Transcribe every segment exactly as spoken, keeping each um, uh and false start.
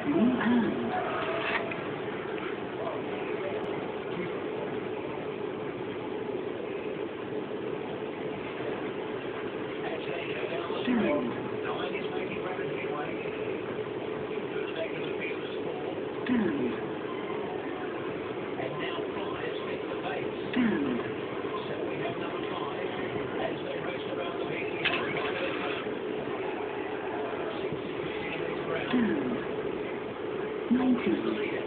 New hand. Stand. Stand. Stand. Stand. Nineteen.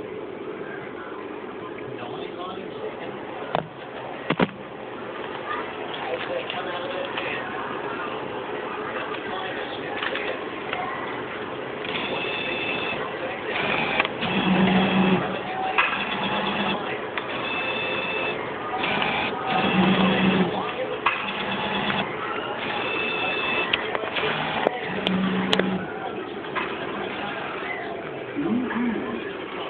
New hand.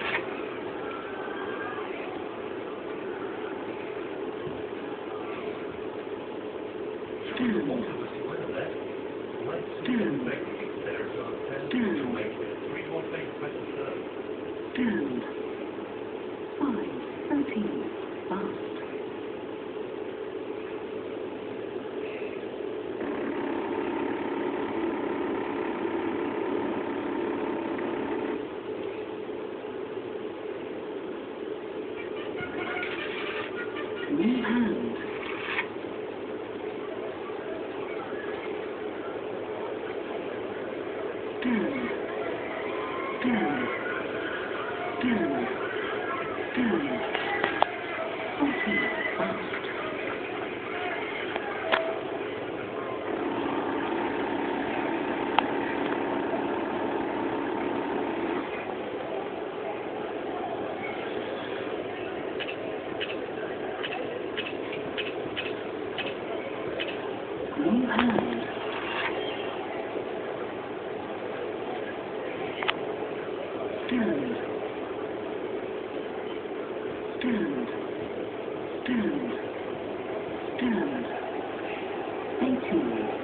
Stand. Stand. Stand. Stand. Five. Thirteen. Fast. New hand. Stand. Stand. Stand. Stand. Forty. Fast. New hand. Stand. Stand. Stand. Stand. Eighteen.